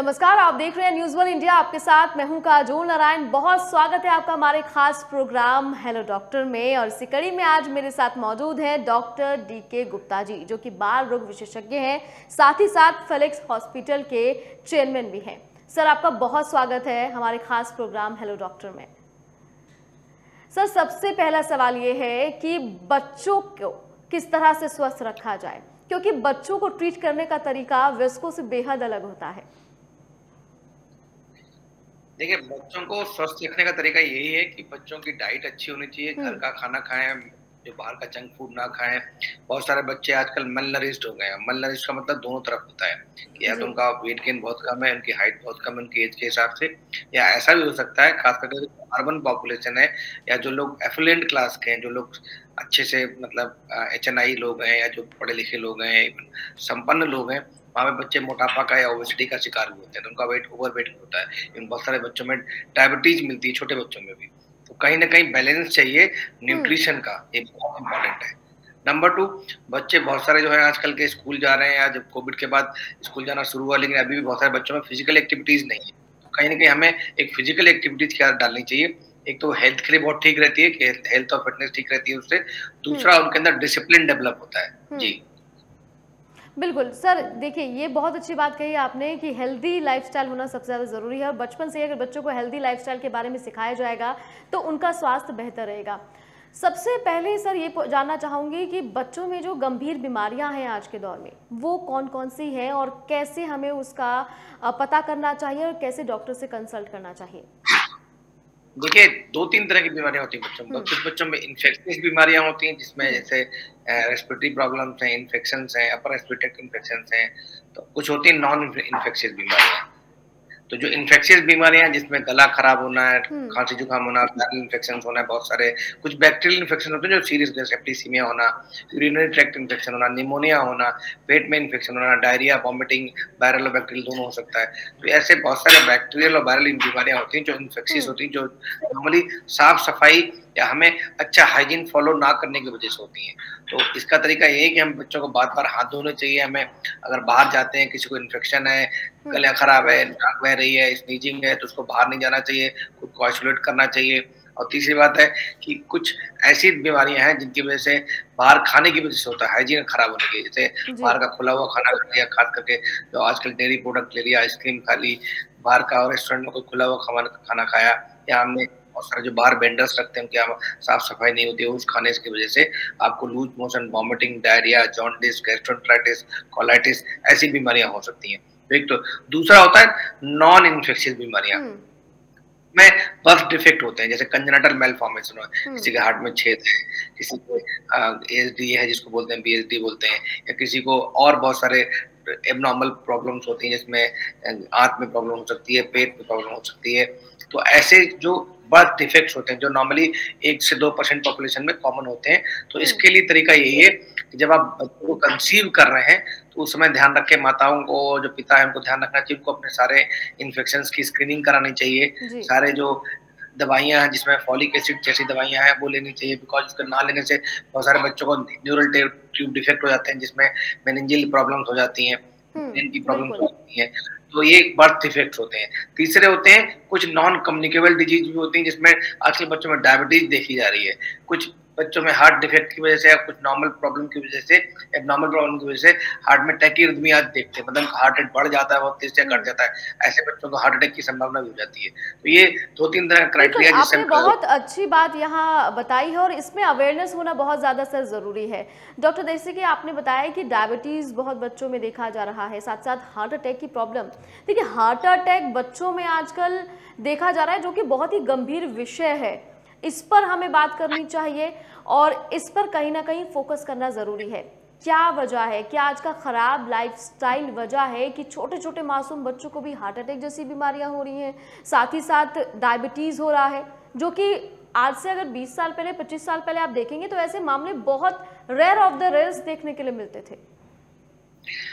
नमस्कार, आप देख रहे हैं न्यूज़ वन इंडिया। आपके साथ मैं हूं काजोल नारायण। बहुत स्वागत है आपका हमारे खास प्रोग्राम हेलो डॉक्टर में। और इसी कड़ी में आज मेरे साथ मौजूद हैं डॉक्टर DK गुप्ता जी, जो कि बाल रोग विशेषज्ञ हैं, साथ ही साथ फेलिक्स हॉस्पिटल के चेयरमैन भी हैं। सर, आपका बहुत स्वागत है हमारे खास प्रोग्राम हेलो डॉक्टर में। सर, सबसे पहला सवाल ये है कि बच्चों को किस तरह से स्वस्थ रखा जाए, क्योंकि बच्चों को ट्रीट करने का तरीका वयस्कों से बेहद अलग होता है। देखिए, बच्चों को स्वस्थ रखने का तरीका यही है कि बच्चों की डाइट अच्छी होनी चाहिए, घर का खाना खाएं, जो बाहर का जंक फूड ना खाएं। बहुत सारे बच्चे आजकल मलनरिश्ड हो गए हैं। मलनरिश्ड का मतलब दोनों तरफ होता है कि या तो उनका वेट गेन बहुत कम है, उनकी हाइट बहुत कम है उनकी एज के हिसाब से, या ऐसा भी हो सकता है खास करके जो अर्बन पॉपुलेशन है या जो लोग एफिलिएंट क्लास के हैं, जो लोग अच्छे से मतलब HNI लोग हैं या जो पढ़े लिखे लोग हैं, संपन्न लोग हैं, वहाँ पे बच्चे मोटापा का या ओबेसिटी का शिकार भी होते हैं, तो उनका वेट ओवरवेट होता है। इन बहुत सारे बच्चों में डायबिटीज मिलती है, छोटे बच्चों में भी। तो कहीं ना कहीं बैलेंस चाहिए न्यूट्रिशन का, ये बहुत इंपॉर्टेंट है। नंबर 2, बच्चे बहुत सारे जो है आजकल के स्कूल जा रहे हैं, या जब कोविड के बाद स्कूल जाना शुरू हुआ, लेकिन अभी भी बहुत सारे बच्चों में फिजिकल एक्टिविटीज नहीं है। तो कहीं ना कहीं हमें एक फिजिकल एक्टिविटीज क्या डालनी चाहिए। एक तो हेल्थ के लिए बहुत ठीक रहती है कि हेल्थ और फिटनेस ठीक रहती है उससे। दूसरा, उनके अंदर डिसिप्लिन डेवलप होता है। जी बिल्कुल सर, देखिए ये बहुत अच्छी बात कही आपने कि हेल्दी लाइफस्टाइल होना सबसे ज़्यादा ज़रूरी है। और बचपन से अगर बच्चों को हेल्दी लाइफस्टाइल के बारे में सिखाया जाएगा तो उनका स्वास्थ्य बेहतर रहेगा। सबसे पहले सर ये जानना चाहूँगी कि बच्चों में जो गंभीर बीमारियां हैं आज के दौर में, वो कौन कौन सी हैं और कैसे हमें उसका पता करना चाहिए और कैसे डॉक्टर से कंसल्ट करना चाहिए? देखिए, 2-3 तरह की बीमारियां होती हैं बच्चों में। कुछ बच्चों में इन्फेक्शियस बीमारियां होती हैं, जिसमें जैसे रेस्पिरेटरी प्रॉब्लम्स हैं, इन्फेक्शंस हैं, अपर रेस्पिरेटरी ट्रैक्ट इन्फेक्शंस हैं। तो कुछ होती हैं नॉन इन्फेक्शियस बीमारियां। तो जो इन्फेक्शियस बीमारियां, जिसमें गला खराब होना है, खांसी जुकाम होना, वायरल इन्फेक्शन होना है, बहुत सारे कुछ बैक्टीरियल इन्फेक्शन होते हैं जो सीरियस, जैसे सेप्टिसीमिया होना, यूरिनरी ट्रैक्ट इन्फेक्शन होना, निमोनिया होना, पेट में इन्फेक्शन होना, डायरिया, वॉमिटिंग, वायरल और बैक्टीरियल दोनों हो सकता है। तो ऐसे बहुत सारे बैक्टीरियल और वायरल बीमारियां होती हैं जो इन्फेक्शियस होती हैं, जो नॉर्मली साफ सफाई या हमें अच्छा हाइजीन फॉलो ना करने की वजह से होती हैं। तो इसका तरीका ये है कि हम बच्चों को बार-बार हाथ धोने चाहिए। हमें अगर बाहर जाते हैं, किसी को इन्फेक्शन है, गला खराब है, नाक बह रही है, स्नीजिंग है, तो उसको बाहर नहीं जाना चाहिए, खुद को आइसोलेट करना चाहिए। और तीसरी बात है कि कुछ ऐसी बीमारियां हैं जिनकी वजह से बाहर खाने की वजह से होता है, हाइजीन खराब होने की, जैसे बाहर का खुला हुआ खाना खा लिया, खास करके जो आजकल डेयरी प्रोडक्ट ले लिया, आइसक्रीम खा ली, बाहर का रेस्टोरेंट में कोई खुला हुआ खाना खाया, या हमने बहुत सारे जो बाहर वेंडर्स रखते हैं उनकी साफ सफाई नहीं होती है, उस खाने की वजह से आपको loose motion, vomiting, diarrhoea, jaundice, gastroenteritis, colitis ऐसी बीमारियां हो सकती हैं। एक तो दूसरा होता है नॉन इन्फेक्शियस बीमारियां में बर्थ डिफेक्ट होते हैं, जैसे कंजेनिटल मेलफॉर्मेशन, किसी के हार्ट में छेद है, किसी को ASD है जिसको बोलते हैं, BSD बोलते हैं, या किसी को और बहुत सारे एबनॉर्मल प्रॉब्लम्स होती हैं, जिसमें आंत में प्रॉब्लम हो सकती है, पेट में प्रॉब्लम हो सकती है। तो ऐसे जो बर्थ डिफेक्ट्स होते हैं जो नॉर्मली 1 से 2% पॉपुलेशन में कॉमन होते हैं, तो इसके लिए तरीका यही है कि जब आप बच्चों को कंसीव कर रहे हैं तो उस समय ध्यान रखें, माताओं को, जो पिता है उनको ध्यान रखना चाहिए, उनको अपने सारे इन्फेक्शंस की स्क्रीनिंग करानी चाहिए। सारे जो दवाइयां हैं जिसमें फॉलिक एसिड जैसी दवाइयां हैं वो लेनी चाहिए, बिकॉज उसको ना लेने से बहुत सारे बच्चों को न्यूरल ट्यूब डिफेक्ट हो जाते हैं, जिसमें मेनिंजियल प्रॉब्लम्स हो जाती हैं, ब्रेन की प्रॉब्लम्स हो जाती हैं। तो ये बर्थ डिफेक्ट्स होते हैं। तीसरे होते हैं कुछ नॉन कम्युनिकेबल डिजीज भी होती हैं, जिसमें आजकल बच्चों में डायबिटीज देखी जा रही है, कुछ बच्चों में हार्ट डिफेक्ट की वजह से या कुछ नॉर्मल प्रॉब्लम की वजह से, एबनॉर्मल प्रॉब्लम की वजह से हार्ट में टैकीरिथमिया देखते हैं, मतलब हार्ट रेट बढ़ जाता है, बहुत तेज से घट जाता है। ऐसे बच्चों को हार्ट अटैक की संभावना भी हो जाती है। तो ये 2-3 तरह का क्राइटेरिया, जिससे आपने बहुत अच्छी बात यहाँ बताई है और इसमें अवेयरनेस होना बहुत ज़्यादा सर ज़रूरी है। डॉक्टर, जैसे कि आपने बताया कि डायबिटीज़ बहुत बच्चों में देखा जा रहा है, साथ साथ हार्ट अटैक की प्रॉब्लम। देखिए, हार्ट अटैक बच्चों में आजकल देखा जा रहा है, जो कि बहुत ही गंभीर विषय है। इस पर हमें बात करनी चाहिए और इस पर कहीं ना कहीं फोकस करना ज़रूरी है। क्या वजह है? क्या आज का खराब लाइफस्टाइल वजह है कि छोटे छोटे मासूम बच्चों को भी हार्ट अटैक जैसी बीमारियां हो रही हैं, साथ ही साथ डायबिटीज हो रहा है, जो कि आज से अगर 20 साल पहले, 25 साल पहले आप देखेंगे तो ऐसे मामले बहुत रेयर ऑफ द रेयर्स देखने के लिए मिलते थे।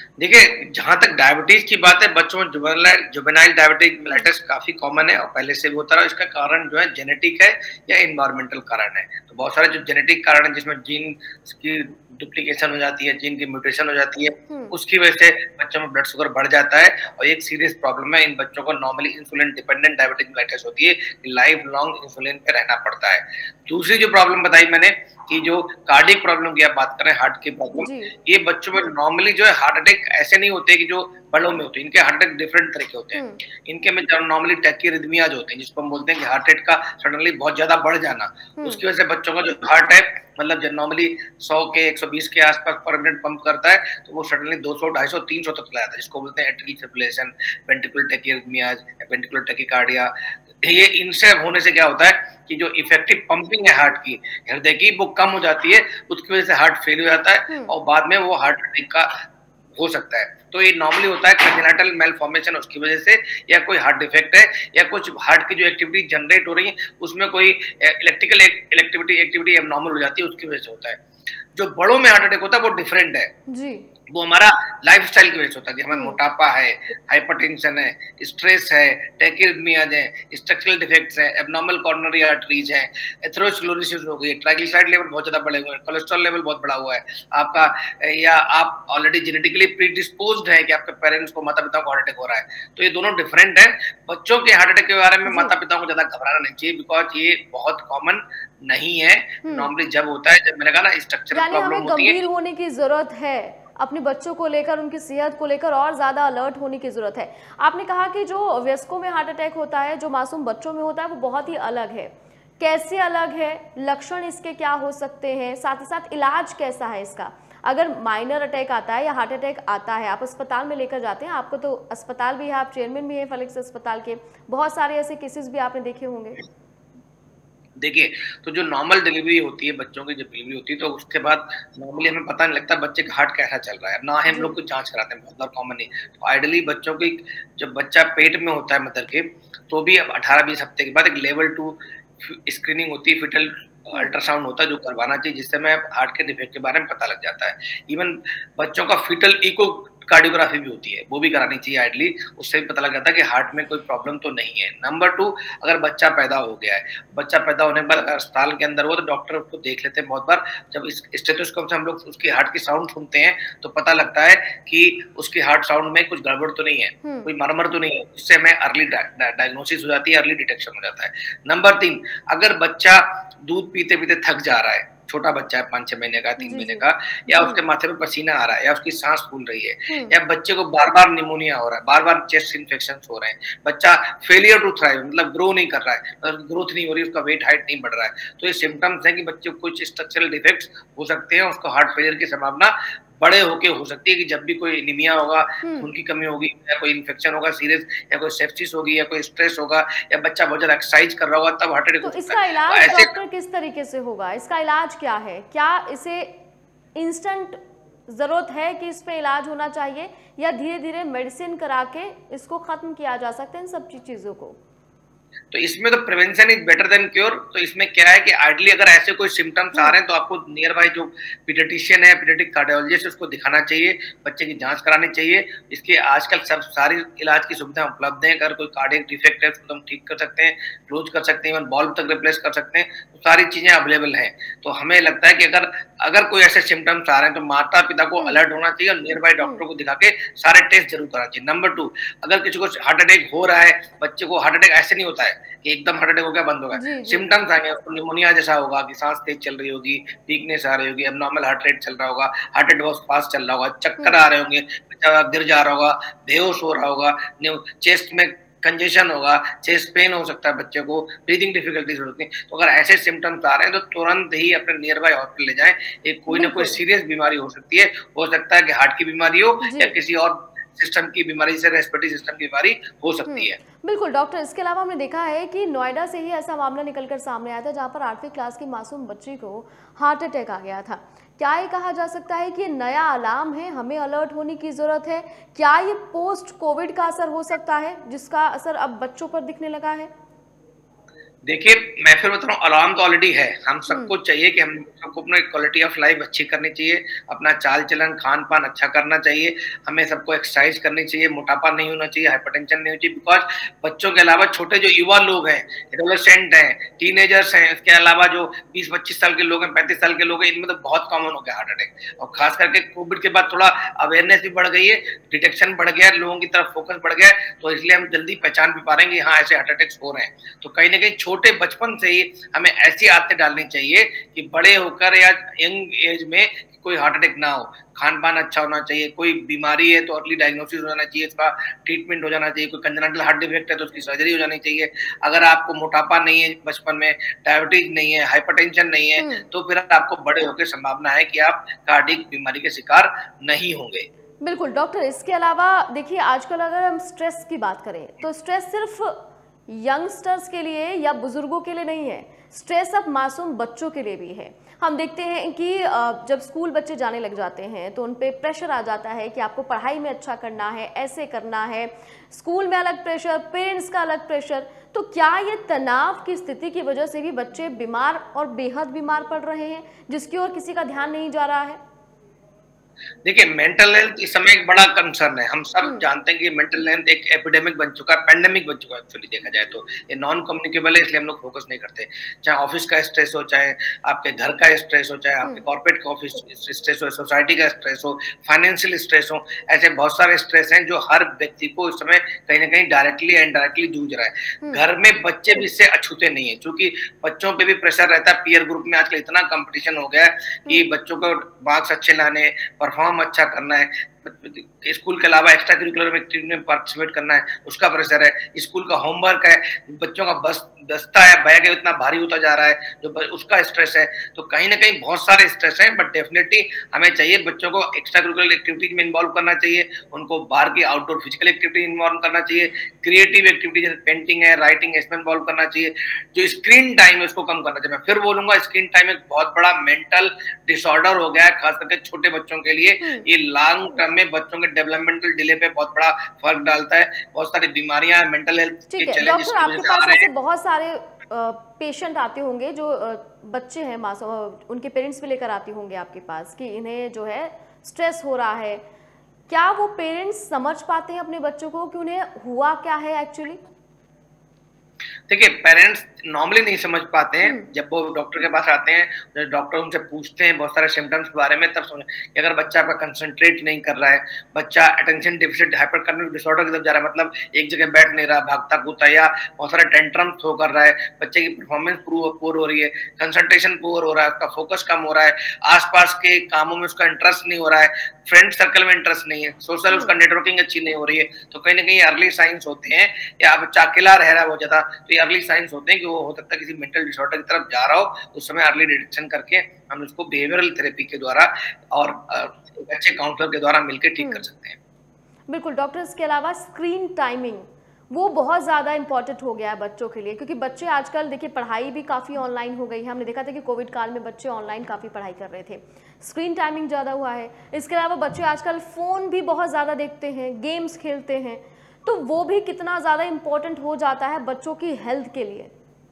देखिए, जहाँ तक डायबिटीज की बात है, बच्चों में जुवेनाइल डायबिटीज मेलाइटिस काफी कॉमन है और पहले से भी होता रहा। इसका कारण जो है जेनेटिक है या इन्वायरमेंटल कारण है। तो बहुत सारे जो जेनेटिक कारण है, जिसमें जीन की डुप्लीकेशन हो जाती है, जीन की म्यूटेशन हो जाती है, उसकी वजह से बच्चों में ब्लड शुगर बढ़ जाता है। और एक सीरियस प्रॉब्लम है, इन बच्चों को normally insulin dependent diabetic mellitus होती है, लाइफ लॉन्ग इंसुलिन पे रहना पड़ता है। दूसरी जो प्रॉब्लम बताई मैंने कि जो कार्डियक प्रॉब्लम की आप बात करें, हार्ट की प्रॉब्लम, ये बच्चों में नॉर्मली जो है हार्ट अटैक ऐसे नहीं होते कि जो बड़ों में होते हैं। इनके हार्ट अटैक डिफरेंट तरह के होते हैं। इनके में नॉर्मली टैकीरिदमिया जो होते हैं, जिसको हम बोलते हैं कि हार्ट रेट का सडनली बहुत ज्यादा बढ़ जाना, उसकी वजह से बच्चों का जो हार्ट है, मतलब जो नॉर्मली 100 के 120 के आसपास पर मिनट पंप करता है, तो वो सडनली 200, 250, 300 तक चला जाता है, जिसको बोलते हैं atrial fibrillation, ventricular tachyarrhythmias, ventricular tachycardia. ये इनसे होने से क्या होता है कि जो इफेक्टिव पंपिंग है हार्ट की, हृदय की, वो कम हो जाती है। उसकी वजह से हार्ट फेल हो जाता है और बाद में वो हार्ट अटैक का हो सकता है। तो ये नॉर्मली होता है कंजेनिटल मेलफॉर्मेशन, उसकी वजह से, या कोई हार्ट डिफेक्ट है, या कुछ हार्ट की जो एक्टिविटी जनरेट हो रही है उसमें कोई इलेक्ट्रिकल एक्टिविटी एबनॉर्मल हो जाती है, उसकी वजह से होता है। जो बड़ों में हार्ट अटैक होता है वो डिफरेंट है जी। वो हमारा लाइफस्टाइल की वजह से होता है कि हमें मोटापा है, हाइपरटेंशन है, स्ट्रेस है, टैकीरिदमियाज है, स्ट्रक्चरल डिफेक्ट्स है, एब्नॉर्मल कोरोनरी आर्टरीज है, एथेरोस्क्लेरोसिस हो गई, ट्राइग्लिसराइड लेवल बहुत ज्यादा बढ़े हुए हैं, कोलेस्ट्रॉल लेवल बहुत बढ़ा हुआ है आपका, या आप ऑलरेडी जेनेटिकली प्रीडिस्पोज्ड है कि आपके पेरेंट्स को, माता पिता को हार्ट अटैक हो रहा है। तो ये दोनों डिफरेंट है। बच्चों के हार्ट अटैक के बारे में माता पिता को ज्यादा घबराना नहीं चाहिए, बिकॉज ये बहुत कॉमन नहीं है। नॉर्मली जब होता है, जब मैंने कहा ना स्ट्रक्चरल प्रॉब्लम होती है, गंभीर होने की जरूरत है, अपने बच्चों को लेकर, उनकी सेहत को लेकर और ज़्यादा अलर्ट होने की ज़रूरत है। आपने कहा कि जो वयस्कों में हार्ट अटैक होता है, जो मासूम बच्चों में होता है, वो बहुत ही अलग है। कैसे अलग है, लक्षण इसके क्या हो सकते हैं, साथ ही साथ इलाज कैसा है इसका? अगर माइनर अटैक आता है या हार्ट अटैक आता है, आप अस्पताल में लेकर जाते हैं, आपको तो अस्पताल भी है, आप चेयरमैन भी हैं फेलिक्स अस्पताल के, बहुत सारे ऐसे केसेस भी आपने देखे होंगे। देखिए, तो जो नॉर्मल डिलीवरी होती है, बच्चों की जब डिलीवरी होती है, तो उसके बाद नॉर्मली हमें पता नहीं लगता बच्चे का हार्ट कैसा चल रहा है, ना ही हम लोग कुछ जांच कराते हैं, बहुत बार कॉमन नहीं। तो आइडियली बच्चों की, जब बच्चा पेट में होता है मदर के, तो भी अब 18-20 हफ्ते के बाद एक लेवल 2 स्क्रीनिंग होती है, फिटल अल्ट्रासाउंड होता है, जो करवाना चाहिए, जिससे हमें हार्ट के डिफेक्ट के बारे में पता लग जाता है। इवन बच्चों का फिटल इको कार्डियोग्राफी भी होती है, वो भी करानी चाहिए आइडली, उससे भी पता लग जाता है कि हार्ट में कोई प्रॉब्लम तो नहीं है। नंबर 2, अगर बच्चा पैदा हो गया है, बच्चा पैदा होने के बाद अस्पताल के अंदर हो, तो डॉक्टर उसको देख लेते हैं बहुत बार। जब इस स्टेथोस्कोप से हम लोग उसकी हार्ट की साउंड सुनते हैं, तो पता लगता है कि उसकी हार्ट साउंड में कुछ गड़बड़ तो नहीं है, कोई मरमर तो नहीं है, उससे हमें अर्ली डायग्नोसिस हो जाती है, अर्ली डिटेक्शन हो जाता है। नंबर 3, अगर बच्चा दूध पीते पीते थक जा रहा है, छोटा बच्चा है 5-6 महीने का, 3 महीने का, या उसके माथे पे पसीना आ रहा है, या उसकी सांस फूल रही है, या बच्चे को बार-बार निमोनिया हो रहा है, बार-बार चेस्ट इन्फेक्शन हो रहे हैं, बच्चा फेलियर टू थ्राइव, मतलब ग्रो नहीं कर रहा है, ग्रोथ नहीं हो रही, उसका वेट हाइट नहीं बढ़ रहा है, तो ये सिम्टम्स हैं कि बच्चे को कुछ स्ट्रक्चरल डिफेक्ट्स हो सकते हैं, उसको हार्ट फेलियर की संभावना बड़े होके हो सकती है कि जब भी कोई एनीमिया होगा, खून की कमी होगी, या कोई इन्फेक्शन होगा सीरियस, या कोई सेप्सिस होगी, या कोई स्ट्रेस होगा, या बच्चा बहुत ज्यादा एक्सरसाइज कर रहा होगा, तब हार्ट अटैक हो सकता है। इसका इलाज डॉक्टर किस तरीके से होगा? इसका इलाज क्या है? क्या इसे इंस्टेंट जरूरत है कि इस पे इलाज होना चाहिए, या धीरे धीरे मेडिसिन करा के इसको खत्म किया जा सकता है इन सब चीजों को? तो इसमें तो prevention is better than cure. तो इसमें क्या है कि आइडली अगर ऐसे कोई सिम्टम्स आ रहे हैं, तो आपको नियर बाय जो पीडियाट्रिशियन है, पीडियाट्रिक कार्डियोलॉजिस्ट, उसको दिखाना चाहिए, बच्चे की जांच करानी चाहिए। इसके आजकल सब सारी इलाज की सुविधाएं उपलब्ध हैं। अगर कोई कार्डियक डिफेक्ट है, उसको हम ठीक कर सकते हैं, क्लोज कर सकते हैं, इवन बॉल्व तक रिप्लेस कर सकते हैं, तो सारी चीजें अवेलेबल हैं। तो हमें लगता है कि अगर कोई ऐसे सिम्टम्स आ रहे हैं, तो माता पिता को अलर्ट होना चाहिए और नियर बाय डॉक्टर को दिखा के सारे टेस्ट जरूर कराना चाहिए। नंबर 2, अगर किसी को हार्ट अटैक हो रहा है, बच्चे को हार्ट अटैक ऐसे नहीं होता है कि एकदम हार्ट अटैक हो गया बंद हो गया, सिम्टम्स आएंगे, उसको निमोनिया जैसा होगा कि सांस तेज चल रही होगी, वीकनेस आ रही होगी, एबनॉर्मल हार्ट रेट चल रहा होगा, हार्ट रेट बहुत फास्ट चल रहा होगा, चक्कर आ रहे होंगे, बच्चा गिर जा रहा होगा, बेहोश हो रहा होगा, चेस्ट में कंजेशन होगा, चेस्ट पेन हो सकता है, बच्चे को ब्रीदिंग डिफिकल्टीज होती है। तो अगर ऐसे सिम्टम्स आ रहे हैं, तो तुरंत ही अपने नियर बाय हॉस्पिटल ले जाएं। एक कोई ना कोई सीरियस बीमारी हो सकती है, हो सकता है कि हार्ट की बीमारी हो, या किसी और सिस्टम की बीमारी से, रेस्पिरेटरी सिस्टम की बीमारी हो सकती है। बिल्कुल डॉक्टर, इसके अलावा हमने देखा है कि नोएडा से ही ऐसा मामला निकलकर सामने आया था, जहां पर 8वीं क्लास की मासूम बच्ची को हार्ट अटैक आ गया था। क्या ये कहा जा सकता है कि ये नया अलार्म है, हमें अलर्ट होने की जरूरत है? क्या ये पोस्ट कोविड का असर हो सकता है, जिसका असर अब बच्चों पर दिखने लगा है? देखिए, मैं फिर बता रहा हूँ, अलार्म तो ऑलरेडी है। हम हुँ, सबको चाहिए कि हम सबको अपना क्वालिटी ऑफ लाइफ अच्छी करनी चाहिए, अपना चाल-चलन, खान-पान अच्छा करना चाहिए, हमें सबको एक्सरसाइज करनी चाहिए, मोटापा नहीं होना चाहिए, हाइपरटेंशन नहीं होनी चाहिए, बिकॉज़ बच्चों के अलावा छोटे जो युवा लोग हैं, एडोलेसेंट हैं, टीनेजर्स हैं, इसके अलावा जो 20-25 साल के लोग हैं, 35 साल के लोग हैं, इनमें तो बहुत कॉमन हो गया हार्ट अटैक। और खास करके कोविड के बाद थोड़ा अवेयरनेस भी बढ़ गई है, डिटेक्शन बढ़ गया है, लोगों की तरफ फोकस बढ़ गया है, तो इसलिए हम जल्दी पहचान भी पा रहे हैं कि हाँ, ऐसे हार्ट अटैक्स हो रहे हैं। तो कहीं न कहीं छोटे बचपन से ही हमें ऐसी आदतें डालनी चाहिए कि बड़े होकर या यंग एज में कोई हार्ट अटैक ना हो। खान-पान अच्छा होना चाहिए, कोई बीमारी है तो अर्ली डायग्नोसिस हो जाना चाहिए, इसका ट्रीटमेंट हो जाना चाहिए, कोई कंजेनिटल हार्ट डिफेक्ट है तो उसकी सर्जरी हो जानी चाहिए। अगर आपको मोटापा नहीं है बचपन में, डायबिटीज नहीं है, हाइपरटेंशन नहीं है, हुँ। तो फिर आपको बड़े होकर संभावना है कि आप कार्डियक बीमारी के शिकार नहीं होंगे। बिल्कुल डॉक्टर, इसके अलावा देखिए आजकल अगर हम स्ट्रेस की बात करें तो स्ट्रेस सिर्फ यंगस्टर्स के लिए या बुजुर्गों के लिए नहीं है, स्ट्रेस अब मासूम बच्चों के लिए भी है। हम देखते हैं कि जब स्कूल बच्चे जाने लग जाते हैं तो उन पे प्रेशर आ जाता है कि आपको पढ़ाई में अच्छा करना है, ऐसे करना है, स्कूल में अलग प्रेशर, पेरेंट्स का अलग प्रेशर। तो क्या ये तनाव की स्थिति की वजह से भी बच्चे बीमार और बेहद बीमार पड़ रहे हैं, जिसकी ओर किसी का ध्यान नहीं जा रहा है? देखिए, मेंटल हेल्थ इस समय एक बड़ा कंसर्न है। हम सब हुँ, जानते हैं कि मेंटल हेल्थ एक एपिडेमिक बन चुका है, पैंडेमिक बन चुका है एक्चुअली देखा जाए तो। ये नॉन कम्युनिकेबल है, इसलिए हम लोग फोकस नहीं करते। चाहे ऑफिस का स्ट्रेस हो, चाहे आपके घर का स्ट्रेस हो, चाहे हुँ, आपके कॉर्पोरेट का ऑफिस स्ट्रेस हो, सोसाइटी का स्ट्रेस हो, फाइनेंशियल स्ट्रेस हो, ऐसे बहुत सारे स्ट्रेस हैं जो हर व्यक्ति को इस समय कहीं न कहीं डायरेक्टली या इनडायरेक्टली जूझ रहा है। हुँ, घर में बच्चे भी इससे अछूते नहीं है, चूँकि बच्चों पे भी प्रेशर रहता है, पीयर ग्रुप में आजकल इतना कॉम्पिटिशन हो गया है हुँ, कि बच्चों को मार्क्स अच्छे लाने, परफॉर्म अच्छा करना है, स्कूल के अलावा एक्स्ट्रा करिकुलर एक्टिविटी में पार्टिसिपेट करना है, उसका प्रेशर है, स्कूल का होमवर्क है, बच्चों का बस्ता है, बैग है, इतना भारी होता जा रहा है, जो उसका स्ट्रेस है। तो कहीं न कहीं बहुत सारे स्ट्रेस हैं, बट डेफिनिटली हमें चाहिए बच्चों को एक्स्ट्रा करिकुलर एक्टिविटीज में इन्वॉल्व करना चाहिए, उनको बाहर की आउटडोर फिजिकल एक्टिविटी इन्वॉल्व करना चाहिए, क्रिएटिव एक्टिविटी जैसे पेंटिंग है, राइटिंग है, इसमें इन्वॉल्व करना चाहिए। जो स्क्रीन टाइम है उसको कम करना चाहिए। मैं फिर बोलूंगा, स्क्रीन टाइम एक बहुत बड़ा मेंटल डिसऑर्डर हो गया है, खास करके छोटे बच्चों के लिए। हुँ। ये लॉन्ग टर्म में बच्चों के डेवलपमेंटल डिले पे बहुत बड़ा फर्क डालता है। बहुत सारी बीमारियां, मेंटल हेल्थ के ठीक है चैलेंजेस डॉक्टर, की वजह आपके से आ पास रहे ऐसे हैं। बहुत सारे पेशेंट आते होंगे जो बच्चे हैं मासूम, उनके पेरेंट्स भी लेकर आते होंगे आपके पास कि इन्हें जो है स्ट्रेस हो रहा है। क्या वो पेरेंट्स समझ पाते हैं अपने बच्चों को कि उन्हें हुआ क्या है एक्चुअली? देखिए, पेरेंट्स नॉर्मली नहीं समझ पाते हैं। हुँ, जब वो डॉक्टर के पास आते हैं, जब डॉक्टर उनसे पूछते हैं बहुत सारे सिम्पटम्स के बारे में, तब समझ कि अगर बच्चा आपका कंसंट्रेट नहीं कर रहा है, बच्चा attention deficit hyper cognitive disorder की तरफ जा रहा है, मतलब एक जगह बैठ नहीं रहा, भागता-कूदता, या बहुत सारे टेंट्रम्स थ्रो कर रहा है, बच्चे की परफॉर्मेंस पुअर हो रही है, कंसंट्रेशन पुअर हो रहा है, उसका फोकस कम हो रहा है, आस-पास के कामों में उसका इंटरेस्ट नहीं हो रहा है, फ्रेंड सर्कल में इंटरेस्ट नहीं है, सोशल हुँ, उसका नेटवर्किंग अच्छी नहीं हो रही है, तो कहीं न कहीं अर्ली साइन्स होते हैं, या बच्चा अकेला रह रहा है बहुत ज़्यादा, तो ये अर्ली साइन्स होते हैं कि वो हो सकता है किसी मेंटल डिसऑर्डर की तरफ जा रहा हो। उस समय अर्ली डिटेक्शन करके हम उसको बिहेवियरल थेरेपी के द्वारा और एक अच्छे काउंसलर के द्वारा मिलकर ठीक हुँ। कर सकते हैं। बिल्कुल डॉक्टर, इसके अलावा स्क्रीन टाइमिंग वो बहुत ज़्यादा इम्पोर्टेंट हो गया है बच्चों के लिए, क्योंकि बच्चे आजकल देखिए पढ़ाई भी काफ़ी ऑनलाइन हो गई है। हमने देखा था कि कोविड काल में बच्चे ऑनलाइन काफ़ी पढ़ाई कर रहे थे, स्क्रीन टाइमिंग ज़्यादा हुआ है। इसके अलावा बच्चे आजकल फ़ोन भी बहुत ज़्यादा देखते हैं, गेम्स खेलते हैं, तो वो भी कितना ज़्यादा इम्पोर्टेंट हो जाता है बच्चों की हेल्थ के लिए।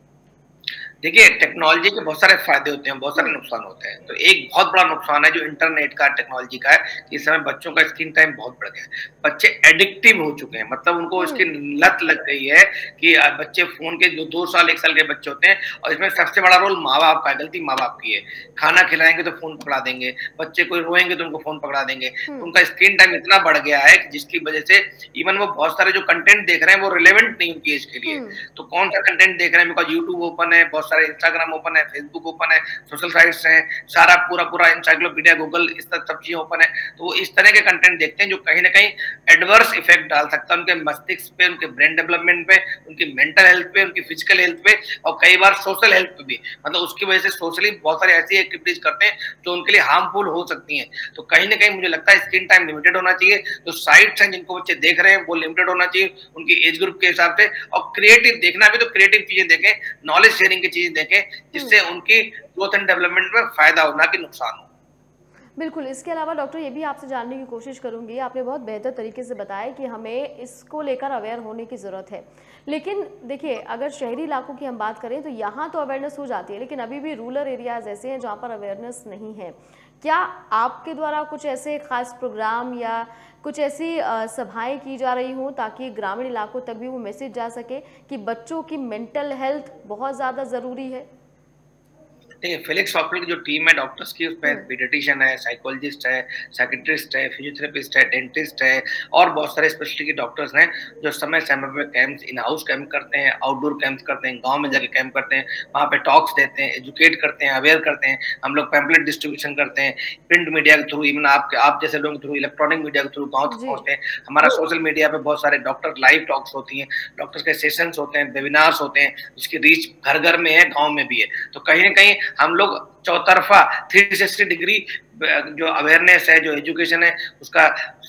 देखिए, टेक्नोलॉजी के बहुत सारे फायदे होते हैं, बहुत सारे हुँ, नुकसान होते हैं। तो एक बहुत बड़ा नुकसान है जो इंटरनेट का, टेक्नोलॉजी का है, कि इस समय बच्चों का स्क्रीन टाइम बहुत बढ़ गया है। बच्चे एडिक्टिव हो चुके हैं, मतलब उनको हुँ, इसकी लत लग गई है कि बच्चे फ़ोन के जो 2 साल, 1 साल के बच्चे होते हैं, और इसमें सबसे बड़ा रोल माँ-बाप का है, गलती माँ-बाप की है। खाना खिलाएँगे तो फ़ोन पकड़ा देंगे, बच्चे कोई रोएँगे तो उनको फ़ोन पकड़ा देंगे। हुँ, तो उनका स्क्रीन टाइम इतना बढ़ गया है कि जिसकी वजह से इवन वो बहुत सारे जो कंटेंट देख रहे हैं, वो रिलेवेंट नहीं उनकी एज के लिए। हुँ, तो कौन-सा कंटेंट देख रहे हैं, बिकॉज़ यूट्यूब ओपन है, बहुत सारे इंस्टाग्राम ओपन है, फेसबुक ओपन है, सोशल साइट्स हैं, सारा पूरा-पूरा एनसाइक्लोपीडिया, गूगल, इस सब चीज़ें ओपन है। तो वो इस तरह के कंटेंट देखते हैं जो कहीं न कहीं एडवर्स इफ़ेक्ट डाल सकता है उनके मस्तिष्क पे, उनके ब्रेन डेवलपमेंट पे, उनकी मेंटल हेल्थ पे, उनकी फिजिकल हेल्थ पे, और कई बार सोशल हेल्थ पे भी। मतलब उसकी वजह से सोशली बहुत सारी ऐसी एक्टिविटीज़ करते हैं जो उनके लिए हार्मफुल हो सकती हैं। तो कहीं न कहीं मुझे लगता है स्क्रीन टाइम लिमिटेड होना चाहिए। जो साइट्स हैं जिनको बच्चे देख रहे हैं वो लिमिटेड होना चाहिए उनकी एज ग्रुप के हिसाब से, और क्रिएटिव देखना भी तो क्रिएटिव चीज़ें देखें, नॉलेज शेयरिंग की चीज़ें देखें, हुँ। जिससे उनकी ग्रोथ एंड डेवलपमेंट में फ़ायदा हो, ना कि नुकसान हो। बिल्कुल, इसके अलावा डॉक्टर ये भी आपसे जानने की कोशिश करूँगी, आपने बहुत बेहतर तरीके से बताया कि हमें इसको लेकर अवेयर होने की ज़रूरत है। लेकिन देखिए, अगर शहरी इलाकों की हम बात करें तो यहाँ तो अवेयरनेस हो जाती है, लेकिन अभी भी रूरल एरियाज़ ऐसे हैं जहाँ पर अवेयरनेस नहीं है। क्या आपके द्वारा कुछ ऐसे ख़ास प्रोग्राम या कुछ ऐसी सभाएँ की जा रही हों ताकि ग्रामीण इलाकों तक भी वो मैसेज जा सके कि बच्चों की मेंटल हेल्थ बहुत ज़्यादा ज़रूरी है? देखिए, फिलिक्स हॉस्पिटल की जो टीम है डॉक्टर्स की, हुँ। उसमें पीडियाट्रिशियन है, साइकोलॉजिस्ट है, साइकियाट्रिस्ट है, फिजियोथेरेपिस्ट है, डेंटिस्ट है और बहुत सारे स्पेशलिटी के डॉक्टर्स हैं जो समय-समय पे कैंप्स, इन हाउस कैंप करते हैं, आउटडोर कैंप्स करते हैं, गाँव में हुँ। जाके कैंप करते हैं, वहाँ पे टॉक्स देते हैं, एजुकेट करते हैं, अवेयर करते हैं। हम लोग पैम्फलेट डिस्ट्रीब्यूशन करते हैं, प्रिंट मीडिया के थ्रू, इवन आप जैसे लोगों के थ्रू, इलेक्ट्रॉनिक मीडिया के थ्रू गाँव तक जी। पहुँचते हैं। हमारा सोशल मीडिया पे बहुत सारे डॉक्टर लाइव टॉक्स होती हैं, डॉक्टर्स के सेशंस होते हैं, वेबिनार्स होते हैं, जिसकी रीच घर-घर में है, गाँव में भी है। तो कहीं न कहीं हम लोग चौतरफा 360 डिग्री जो अवेयरनेस है, जो एजुकेशन है, उसका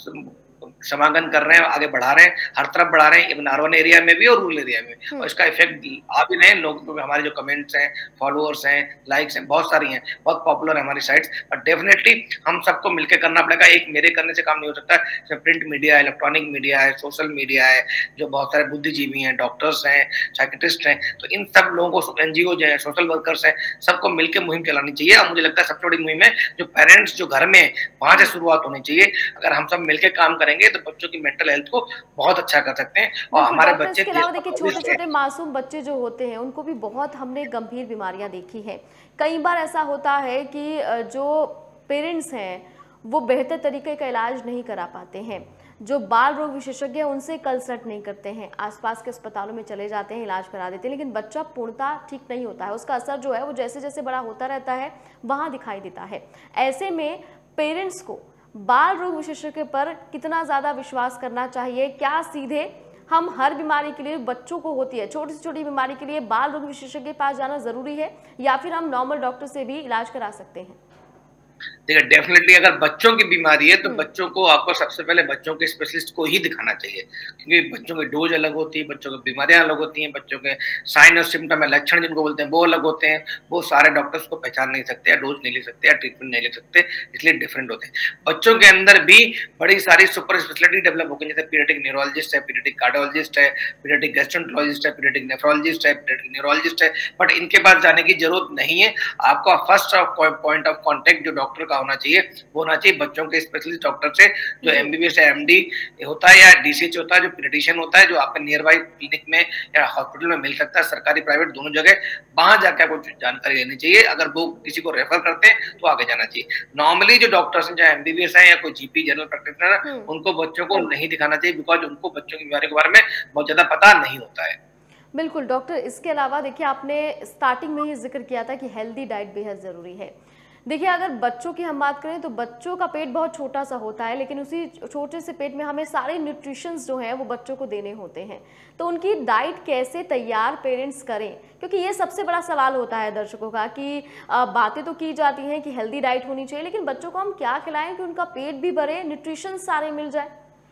समागम कर रहे हैं, आगे बढ़ा रहे हैं, हर तरफ बढ़ा रहे हैं, इवन अर्बन एरिया में भी और रूरल एरिया में। हुँ। और इसका इफेक्ट आ भी रहे हैं लोग, तो हमारे जो कमेंट्स हैं, फॉलोअर्स हैं, लाइक्स हैं, बहुत सारी हैं, बहुत पॉपुलर है हमारी साइट्स। बट डेफिनेटली हम सबको मिलकर करना पड़ेगा, एक मेरे करने से काम नहीं हो सकता। इसमें प्रिंट मीडिया है, इलेक्ट्रॉनिक मीडिया है, सोशल मीडिया है, जो बहुत सारे बुद्धिजीवी हैं, डॉक्टर्स हैं, साइकियाट्रिस्ट हैं, तो इन सब लोगों को, एनजीओ जो है, सोशल वर्कर्स हैं, सबको मिलकर मुहिम चलानी चाहिए। और मुझे लगता है सबसे बड़ी मुहिम है जो पेरेंट्स जो घर में हैं, वहाँ से शुरुआत होनी चाहिए। अगर हम सब मिलकर काम करेंगे तो बच्चों की मेंटल हेल्थ को बहुत अच्छा कर सकते हैं और बिल्कुल हमारे डॉक्टर, बच्चे इसके देश अलावा का देखिए भविष्य है। छोटे-छोटे मासूम बच्चे जो होते हैं उनको भी बहुत हमने गंभीर बीमारियां देखी हैं। कई बार ऐसा होता है कि जो पेरेंट्स हैं वो बेहतर तरीके का इलाज नहीं करा पाते हैं। जो बाल रोग विशेषज्ञ हैं उनसे कंसल्ट नहीं करते हैं, आसपास के अस्पतालों में चले जाते हैं, इलाज करा देते हैं, लेकिन बच्चा पूर्णतः ठीक नहीं होता है। उसका असर जो है वो जैसे-जैसे बड़ा होता रहता है वहाँ दिखाई देता है। ऐसे में पेरेंट्स को बाल रोग विशेषज्ञ पर कितना ज़्यादा विश्वास करना चाहिए? क्या सीधे हम हर बीमारी के लिए, बच्चों को होती है छोटी से छोटी बीमारी के लिए बाल रोग विशेषज्ञ के पास जाना ज़रूरी है या फिर हम नॉर्मल डॉक्टर से भी इलाज करा सकते हैं? देखिए, डेफिनेटली अगर बच्चों की बीमारी है तो हुँ। बच्चों को, आपको सबसे पहले बच्चों के स्पेशलिस्ट को ही दिखाना चाहिए, क्योंकि बच्चों की डोज अलग होती है, बच्चों की बीमारियां अलग होती हैं, बच्चों के साइन और सिम्टम है, लक्षण जिनको बोलते हैं वो अलग होते हैं। वो सारे डॉक्टर्स को पहचान नहीं सकते या डोज नहीं ले सकते या ट्रीटमेंट नहीं ले सकते, इसलिए डिफरेंट होते हैं। बच्चों के अंदर भी बड़ी सारी सुपर स्पेशलिटी डेवलप हो गई, जैसे पीडियाट्रिक न्यूरोलॉजिस्ट है, पीडियाट्रिक कार्डियोलॉजिस्ट है, पीडियाट्रिक गैस्ट्रोएंटरोलॉजिस्ट है, पीडियाट्रिक नेफ्रोलॉजिस्ट है, पीडियाट्रिक न्यूरोलॉजिस्ट है। बट इनके पास जाने की जरूरत नहीं है। आपका फर्स्ट पॉइंट ऑफ कॉन्टेक्ट जो डॉक्टर का होना चाहिए वो होना चाहिए बच्चों के स्पेशलिस्ट डॉक्टर से, जो जी। एमबीबीएस या एमडी होता है या डीसीएच होता है, जो पीडियाट्रिशियन होता है, जो आपके नियर बाई क्लिनिक में या हॉस्पिटल में मिल सकता है, सरकारी प्राइवेट दोनों जगह। वहां जाकर आपको जानकारी लेनी चाहिए। अगर वो किसी को रेफर करते हैं तो आगे जाना चाहिए। नॉर्मली जो डॉक्टर्स हैं, चाहे एमबीबीएस है या कोई जीपी जनरल प्रैक्टिशनर है, हुँ। उनको बच्चों को नहीं दिखाना चाहिए, बिकॉज उनको बच्चों की बीमारी के बारे में बहुत ज्यादा पता नहीं होता है। बिल्कुल डॉक्टर, इसके अलावा देखिए आपने स्टार्टिंग में ही जिक्र किया था कि हेल्दी डाइट बेहद ज़रूरी है। देखिए अगर बच्चों की हम बात करें तो बच्चों का पेट बहुत छोटा सा होता है, लेकिन उसी छोटे से पेट में हमें सारे न्यूट्रिशंस जो हैं वो बच्चों को देने होते हैं। तो उनकी डाइट कैसे तैयार पेरेंट्स करें? क्योंकि ये सबसे बड़ा सवाल होता है दर्शकों का कि बातें तो की जाती हैं कि हेल्दी डाइट होनी चाहिए, लेकिन बच्चों को हम क्या खिलाएं कि उनका पेट भी भरे, न्यूट्रिशन सारे मिल जाए?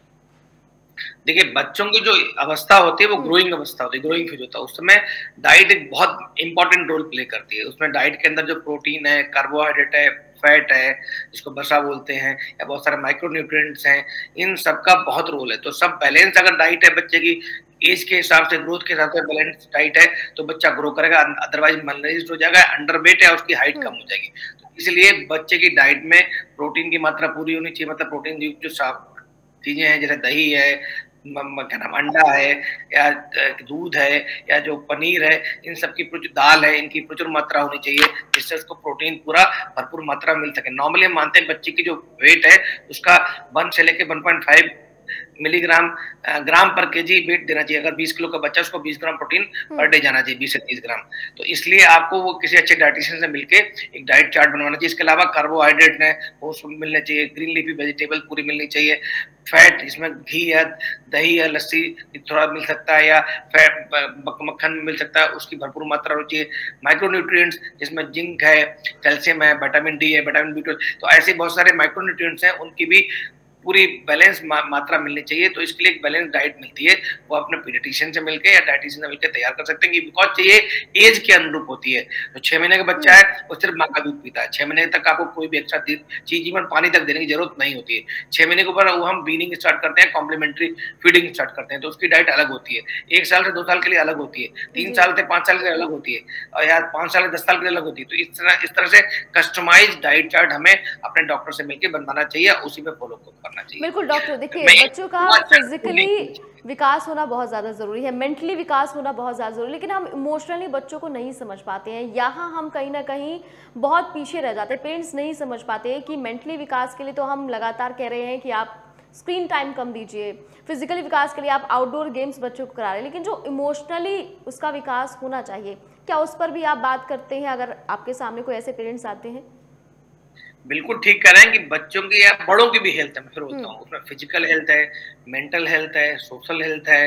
देखिए, बच्चों की जो अवस्था होती है वो हुँ। ग्रोइंग अवस्था होती है, ग्रोइंग फेज होता है। उस समय डाइट एक बहुत इंपॉर्टेंट रोल प्ले करती है। उसमें डाइट के अंदर जो प्रोटीन है, कार्बोहाइड्रेट है, फैट है, जिसको वसा बोलते हैं, या बहुत सारे माइक्रोन्यूट्रिएंट्स हैं, इन सब का बहुत रोल है। तो सब बैलेंस अगर डाइट है, बच्चे की एज के हिसाब से, ग्रोथ के हिसाब से बैलेंस डाइट है, तो बच्चा ग्रो करेगा। अदरवाइज मालनरिश्ड हो जाएगा, अंडरवेट है, उसकी हाइट हुँ। कम हो जाएगी। तो इसलिए बच्चे की डाइट में प्रोटीन की मात्रा पूरी होनी चाहिए। मतलब प्रोटीन युक्त जो साफ चीजें हैं, जैसे दही है, क्या नाम, अंडा है, या दूध है, या जो पनीर है, इन सब की दाल है, इनकी प्रचुर मात्रा होनी चाहिए, जिससे उसको प्रोटीन पूरा भरपूर मात्रा मिल सके। नॉर्मली हम मानते हैं बच्चे की जो वेट है उसका 1 से लेके 1.5 मिलीग्राम ग्राम पर केजी वेट देना चाहिए। अगर 20 किलो का बच्चा, उसको 20 ग्राम प्रोटीन पर डे जाना चाहिए, 20 से 30 ग्राम। तो इसलिए आपको वो किसी अच्छे डाइटिशियन से मिलके एक डाइट चार्ट बनवाना चाहिए। इसके अलावा कार्बोहाइड्रेट है वो मिलने चाहिए, ग्रीन लीफी वेजिटेबल पूरी मिलनी चाहिए, फैट जिसमें घी है, दही है, लस्सी थोड़ा मिल सकता है, या फैट मक्खन मिल सकता है, उसकी भरपूर मात्रा होनी चाहिए। माइक्रोन्यूट्रिएंट्स जिसमें जिंक है, कैल्शियम है, विटामिन डी है, विटामिन बी12, तो ऐसे बहुत सारे माइक्रोन्यूट्रिएंट्स हैं, उनकी भी पूरी बैलेंस मात्रा मिलनी चाहिए। तो इसके लिए एक बैलेंस डाइट मिलती है, वो अपने पीडियाट्रिशियन से मिलकर या डाइटिशियन से मिलकर तैयार कर सकते हैं, कि बिकॉज ये एज के अनुरूप होती है। तो 6 महीने का बच्चा है वो सिर्फ माँ का दूध पीता है, 6 महीने तक आपको कोई भी एक्स्ट्रा चीज इवन पानी तक देने की जरूरत नहीं होती है। 6 महीने के ऊपर वो हम वीनिंग स्टार्ट करते हैं, कॉम्प्लीमेंटरी फीडिंग स्टार्ट करते हैं, तो उसकी डाइट अलग होती है। 1 साल से 2 साल के लिए अलग होती है, 3 साल से 5 साल के लिए अलग होती है, और या 5 साल से 10 साल के लिए अलग होती है। तो इस तरह से कस्टमाइज डाइट चार्ट हमें अपने डॉक्टर से मिलकर बनवाना चाहिए, उसी पे फॉलो करना चाहिए। बिल्कुल डॉक्टर, देखिए बच्चों का फिजिकली विकास होना बहुत ज़्यादा ज़रूरी है, मेंटली विकास होना बहुत ज़्यादा ज़रूरी है, लेकिन हम इमोशनली बच्चों को नहीं समझ पाते हैं। यहाँ हम कहीं ना कहीं बहुत पीछे रह जाते हैं। पेरेंट्स नहीं समझ पाते कि मेंटली विकास के लिए तो हम लगातार कह रहे हैं कि आप स्क्रीन टाइम कम दीजिए, फिजिकली विकास के लिए आप आउटडोर गेम्स बच्चों को करा रहे हैं, लेकिन जो इमोशनली उसका विकास होना चाहिए, क्या उस पर भी आप बात करते हैं अगर आपके सामने कोई ऐसे पेरेंट्स आते हैं? बिल्कुल ठीक कह रहे हैं कि बच्चों की या बड़ों की भी हेल्थ है, मैं फिर बोलता हूँ, उसमें फिजिकल हेल्थ है, मेंटल हेल्थ है, सोशल हेल्थ है,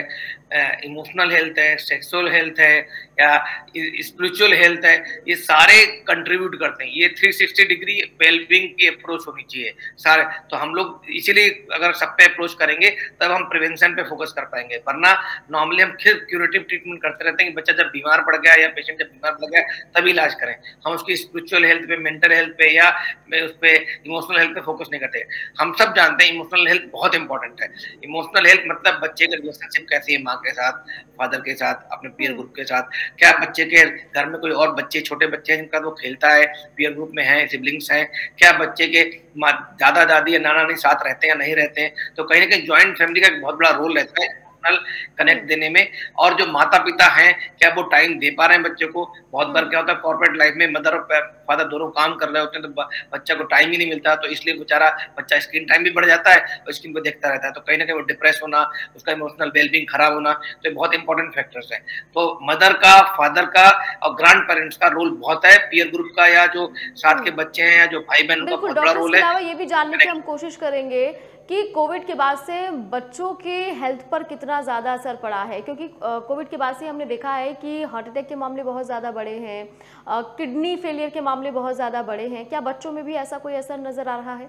इमोशनल हेल्थ है, सेक्सुअल हेल्थ है, या स्पिरिचुअल हेल्थ है। ये सारे कंट्रीब्यूट करते हैं। ये 360 डिग्री वेलबींग की अप्रोच होनी चाहिए सारे। तो हम लोग इसीलिए अगर सब पे अप्रोच करेंगे तब हम प्रिवेंशन पे फोकस कर पाएंगे, वरना नॉर्मली हम सिर्फ क्यूरेटिव ट्रीटमेंट करते रहते हैं कि बच्चा जब बीमार पड़ गया या पेशेंट जब बीमार पड़ गया तभी इलाज करें। हम उसकी स्पिरिचुअल हेल्थ पे, मेंटल हेल्थ पे या उस पे इमोशनल हेल्थ पे फोकस नहीं करते। हम सब जानते हैं इमोशनल हेल्थ बहुत इंपॉर्टेंट है। इमोशनल हेल्थ मतलब बच्चे का रिलेशनशिप कैसी है माँ के साथ, फादर के साथ, अपने पीयर ग्रुप के साथ, क्या बच्चे के घर में कोई और बच्चे, छोटे बच्चे हैं जिनका वो खेलता है, पीयर ग्रुप में है, सिबलिंग्स हैं, क्या बच्चे के दादा दादी या नाना नानी साथ रहते हैं या नहीं रहते हैं। तो कहीं ना कहीं ज्वाइंट फैमिली का एक बहुत बड़ा रोल रहता है कनेक्ट देने में। और जो माता पिता हैं क्या वो टाइम दे पा रहे हैं बच्चे को? बहुत बार क्या होता है कॉर्पोरेट लाइफ में मदर और फादर दोनों काम कर रहे होते हैं, तो बच्चा को टाइम ही नहीं मिलता, तो इसलिए बेचारा बच्चा स्क्रीन टाइम भी बढ़ जाता है और स्क्रीन को देखता रहता है। तो कहीं ना कहीं वो डिप्रेस होना, उसका इमोशनल वेलबींग खराब होना, तो बहुत इंपॉर्टेंट फैक्टर्स हैं। तो मदर का, फादर का और ग्रैंड पेरेंट्स का रोल बहुत है, पीयर ग्रुप का या जो साथ के बच्चे हैं या जो भाई बहन का बहुत बड़ा रोल है। ये भी जानने की हम कोशिश करेंगे कि कोविड के बाद से बच्चों के हेल्थ पर कितना ज़्यादा असर पड़ा है, क्योंकि कोविड के बाद से हमने देखा है कि हार्ट अटैक के मामले बहुत ज़्यादा बढ़े हैं, किडनी फेलियर के मामले बहुत ज़्यादा बढ़े हैं। क्या बच्चों में भी ऐसा कोई असर नजर आ रहा है?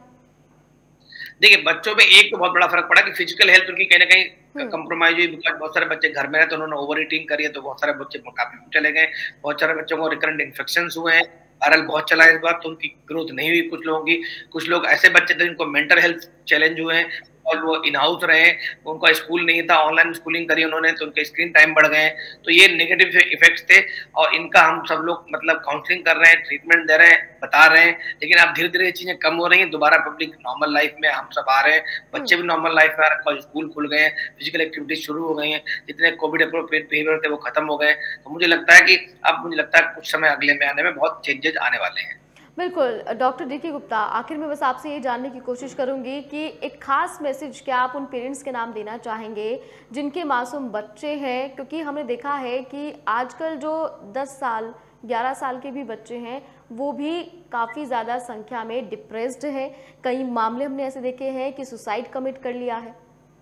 देखिए बच्चों में एक तो बहुत बड़ा फर्क पड़ा कि फिजिकल हेल्थ उनकी कहीं ना कहीं कंप्रोमाइज हुई, बिकॉज बहुत सारे बच्चे घर में रहे तो उन्होंने ओवर ईटिंग करी है, तो बहुत सारे बच्चे मोटापे में चले गए, बहुत सारे बच्चों को रिकरेंट इन्फेक्शन हुए हैं, वायरल बहुत चला है इस बार, तो उनकी ग्रोथ नहीं हुई कुछ लोगों की। कुछ लोग ऐसे बच्चे थे जिनको मेंटल हेल्थ चैलेंज हुए हैं और वो इन हाउस रहे, उनका स्कूल नहीं था, ऑनलाइन स्कूलिंग करी उन्होंने, तो उनके स्क्रीन टाइम बढ़ गए। तो ये नेगेटिव इफेक्ट्स थे और इनका हम सब लोग मतलब काउंसलिंग कर रहे हैं, ट्रीटमेंट दे रहे हैं, बता रहे हैं। लेकिन अब धीरे धीरे ये चीजें कम हो रही हैं, दोबारा पब्लिक नॉर्मल लाइफ में हम सब आ रहे हैं, बच्चे भी नॉर्मल लाइफ में आ रहे हैं, स्कूल खुल गए हैं, फिजिकल एक्टिविटीज शुरू हो गई हैं, जितने कोविड अप्रोप्रिएट बिहेवियर थे वो खत्म हो गए। तो मुझे लगता है कि अब मुझे लगता है कुछ समय अगले में आने में बहुत चेंजेस आने वाले हैं। बिल्कुल डॉक्टर डी.के. गुप्ता, आखिर में बस आपसे ये जानने की कोशिश करूंगी कि एक खास मैसेज क्या आप उन पेरेंट्स के नाम देना चाहेंगे जिनके मासूम बच्चे हैं, क्योंकि हमने देखा है कि आजकल जो 10 साल 11 साल के भी बच्चे हैं वो भी काफ़ी ज़्यादा संख्या में डिप्रेस्ड हैं। कई मामले हमने ऐसे देखे हैं कि सुसाइड कमिट कर लिया है।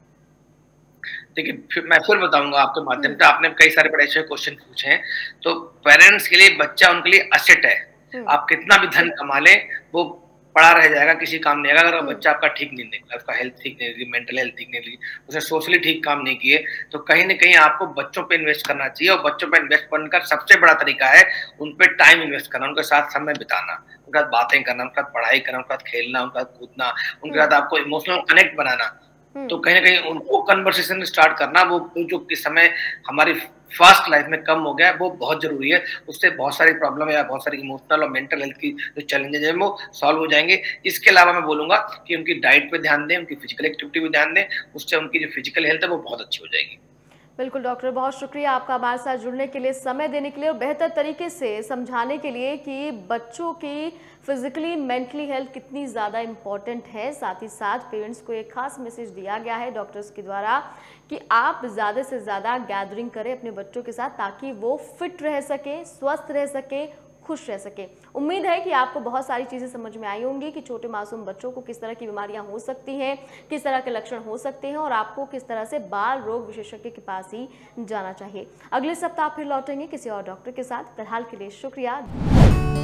देखिए मैं फिर बताऊंगा आपके माध्यम से, आपने कई सारे बड़े अच्छे क्वेश्चन पूछे हैं। तो पेरेंट्स के लिए बच्चा उनके लिए असेट है। आप कितना भी धन कमा लें वो पड़ा रह जाएगा, किसी काम नहीं आएगा अगर बच्चा आपका ठीक नहीं निकला, उसका हेल्थ ठीक नहीं लगी, मेंटल हेल्थ ठीक नहीं लगी, उसने सोशली ठीक काम नहीं किए। तो कहीं ना कहीं आपको बच्चों पे इन्वेस्ट करना चाहिए, और बच्चों पे इन्वेस्ट करने का सबसे बड़ा तरीका है उन पे टाइम इन्वेस्ट करना, उनके साथ समय बिताना, उनके साथ बातें करना, उनके साथ पढ़ाई करना, उनके साथ खेलना, उनके साथ कूदना, उनके साथ आपको इमोशनल कनेक्ट बनाना। तो कहीं ना कहीं उनको कन्वर्सेशन स्टार्ट करना, वो जो किस समय हमारी फास्ट लाइफ में कम हो गया है वो बहुत जरूरी है। उससे बहुत सारी प्रॉब्लम या बहुत सारी इमोशनल और मेंटल हेल्थ की जो चैलेंजेस हैं वो सॉल्व हो जाएंगे। इसके अलावा मैं बोलूंगा कि उनकी डाइट पे ध्यान दें, उनकी फिजिकल एक्टिविटी पे ध्यान दें, उससे उनकी जो फिजिकल हेल्थ है वो बहुत अच्छी हो जाएगी। बिल्कुल डॉक्टर, बहुत शुक्रिया आपका हमारे साथ जुड़ने के लिए, समय देने के लिए और बेहतर तरीके से समझाने के लिए कि बच्चों की फिजिकली मेंटली हेल्थ कितनी ज़्यादा इम्पॉर्टेंट है। साथ ही साथ पेरेंट्स को एक खास मैसेज दिया गया है डॉक्टर्स के द्वारा कि आप ज़्यादा से ज़्यादा गैदरिंग करें अपने बच्चों के साथ ताकि वो फिट रह सके, स्वस्थ रह सके, खुश रह सके। उम्मीद है कि आपको बहुत सारी चीज़ें समझ में आई होंगी कि छोटे मासूम बच्चों को किस तरह की बीमारियां हो सकती हैं, किस तरह के लक्षण हो सकते हैं और आपको किस तरह से बाल रोग विशेषज्ञ के पास ही जाना चाहिए। अगले सप्ताह फिर लौटेंगे किसी और डॉक्टर के साथ। फिलहाल के लिए शुक्रिया।